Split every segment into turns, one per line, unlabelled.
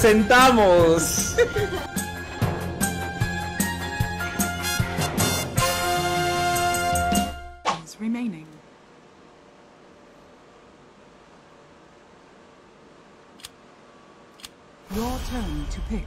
presentamos.
Remaining. Your turn to pick.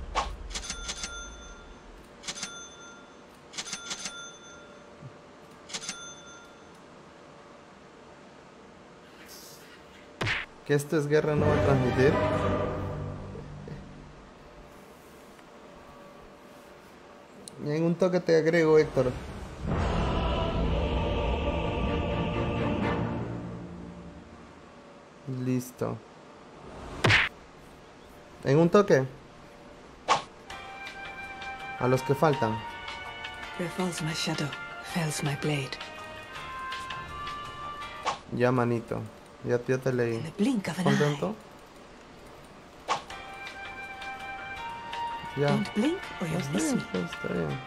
Que esto es guerra, no va a transmitir. Y en un toque te agrego, Héctor. Listo. En un toque. A los que faltan.
Where falls my shadow, fells my blade.
Ya, manito. Ya te leí.
In the blink of an
¿Contento?
eye.
Ya.
Don't blink or you'll miss me.
Está bien.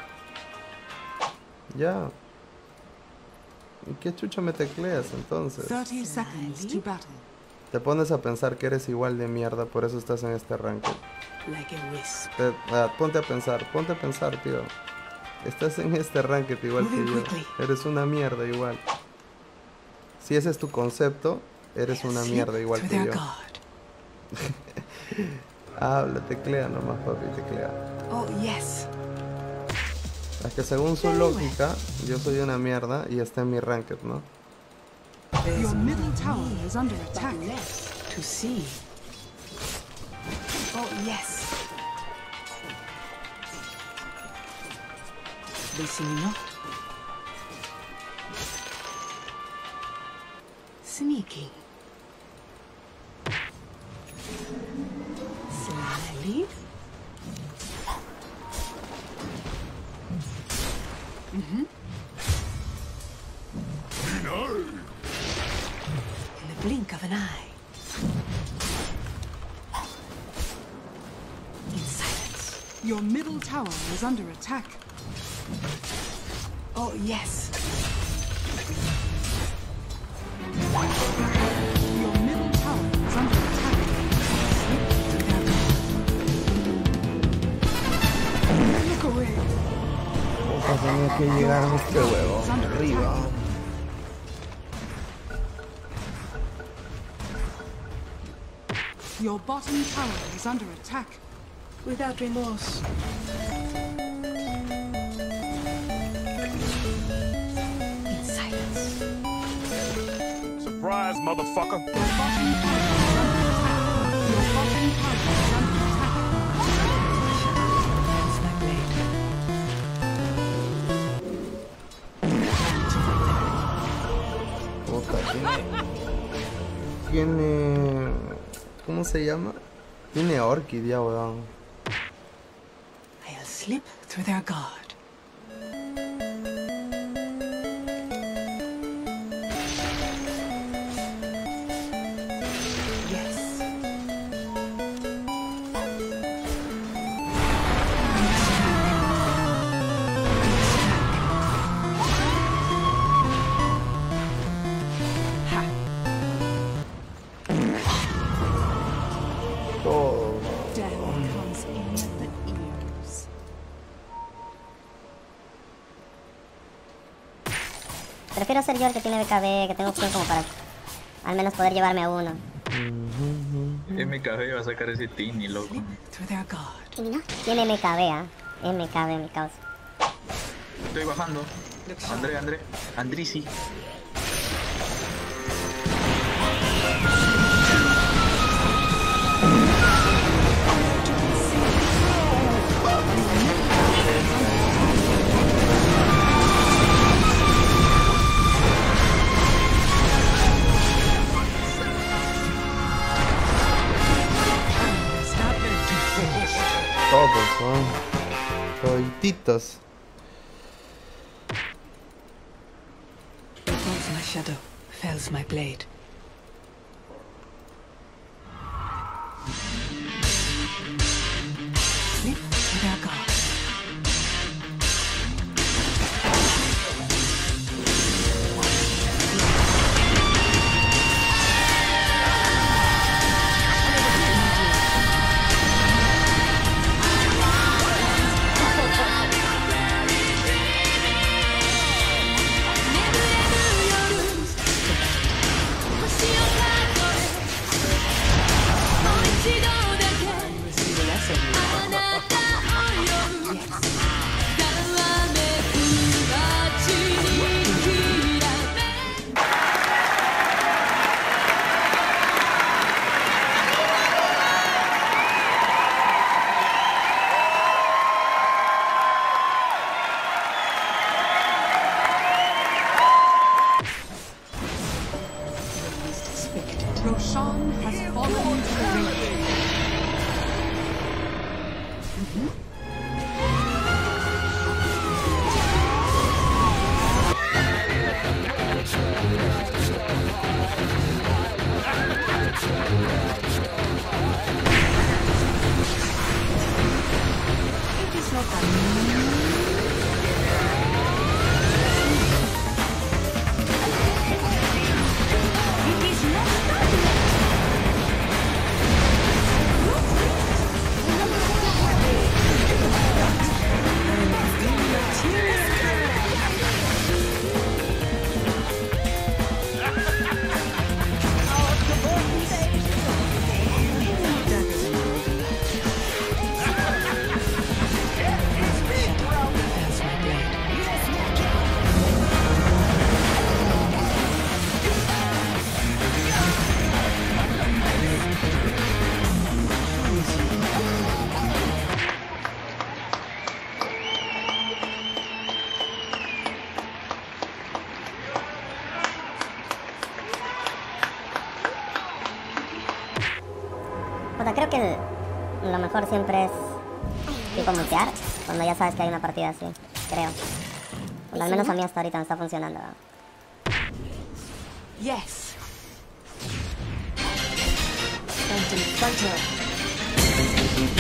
Ya. ¿Y qué chucha me tecleas entonces?
30 seconds to battle.
Te pones a pensar que eres igual de mierda, por eso estás en este ranking.
Like a wisp.
Ponte a pensar, tío. Estás en este ranking igual que yo. Eres una mierda igual. Si ese es tu concepto, eres una mierda igual que yo. Habla, teclea nomás, papi, teclea.
Oh, yes.
Es que según su lógica, yo soy una mierda y está en mi ranked, ¿no?
Your middle tower is under attack.
To see. Oh, yes. They see me not. Sneaking. Slyly. In the blink of an eye. In silence.
Your middle tower is under attack.
Oh, yes.
Your middle tower is under attack. Look away.
Tenía que llegar a este huevo arriba.
Your bottom tower is under attack.
Without remorse. In silence.
Surprise, motherfucker.
Your bottom tower is under attack. Your bottom tower is under attack.
That's my blade.
Tiene... ¿Cómo se llama? Tiene orquídea, weón.
I'll slip through their guard. Yes. Ha.
Todo.
Death comes in at the ears.
Prefiero ser yo el que tiene BKB, que tengo opción como para al menos poder llevarme a uno.
MKB va a sacar ese Tini, loco.
Slip through their guard.
Tiene MKB, ¿ah? MKB, mi causa.
Estoy bajando. André. Andrisi.
Todos son todititos.
Where falls my shadow, fells my blade. Slip through their guard.
Puta, creo que lo mejor siempre es tipo mutear cuando ya sabes que hay una partida así, creo. Bueno, al menos a mí hasta ahorita me está funcionando.
Yes. Phantom Fighter.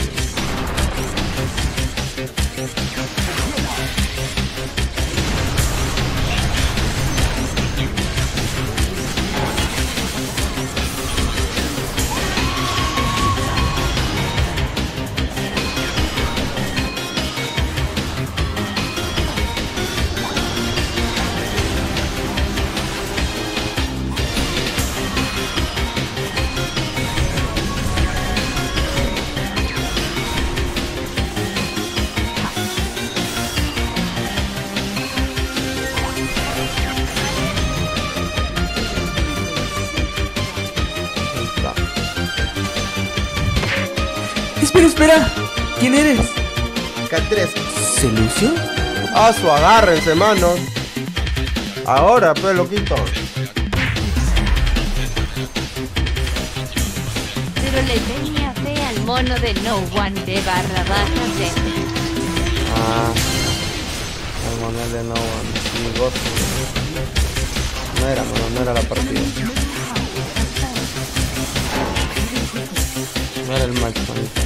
Espera. ¿Quién eres?
K3.
¿Selucio?
Agárrense, mano. Ahora, pues, loquito.
Pero le tenía fe al mono de No One de //.
El mono de No One. Mi gozo. No era la partida. No era el match, manito.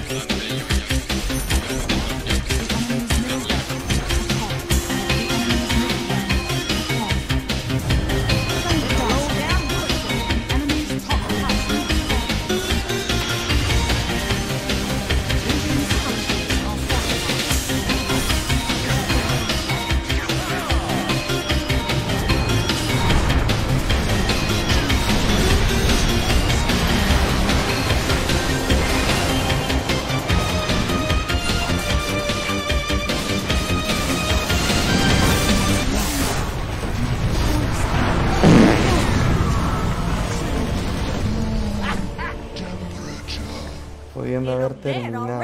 Pudiendo haber terminado.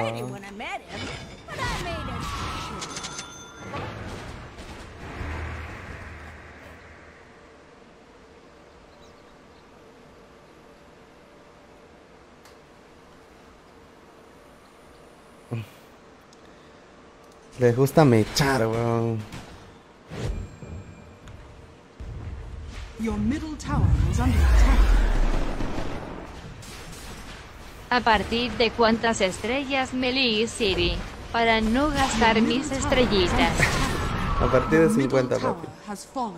Les gusta mechar, weón.
Your middle tower is under attack.
¿A partir de cuántas estrellas Melee City? Para no gastar mis estrellitas.
A partir de
Your middle
50,
tower
papi.
has fallen.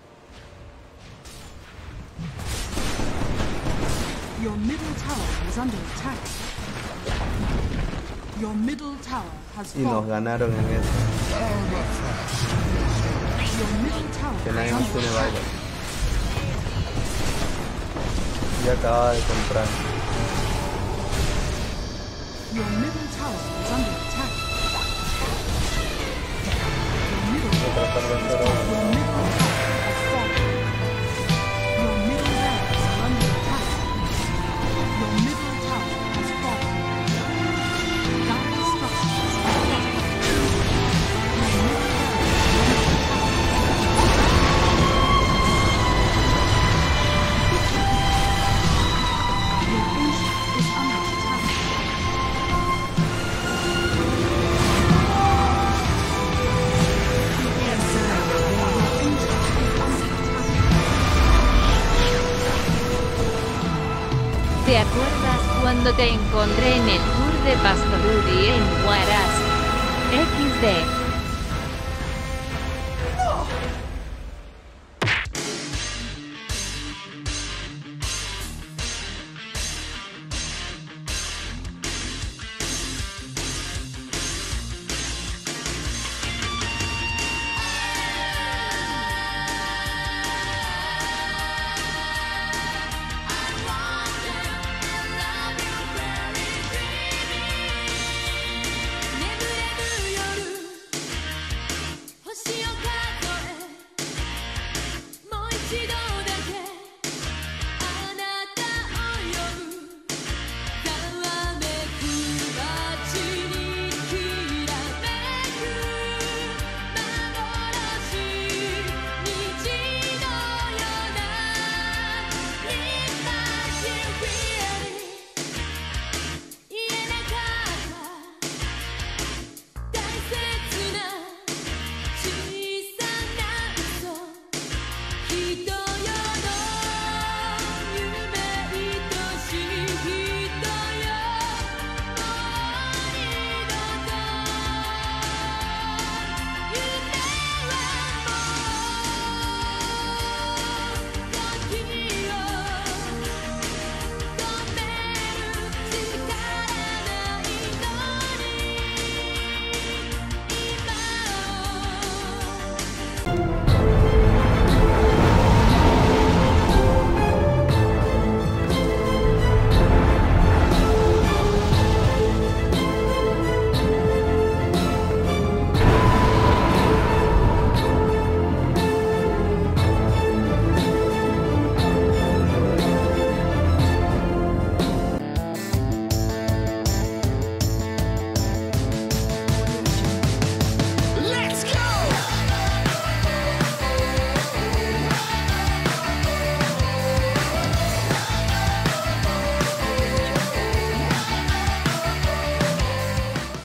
Your middle tower is under attack. Your middle tower has
Y nos
fallen.
ganaron en eso.
Your middle tower
Que nadie
is
nos
under
tiene
attack.
baile. Ya acababa de comprar.
Your middle tower is under attack. Your middle
Voy a tratar de hacer
Your
algo.
middle tower has fallen. Your middle lands are under attack. Your middle tower has fallen. Dire structures are fortified. Your middle Your ancient is under attack.
de Pastoruri en Huaraz. XD.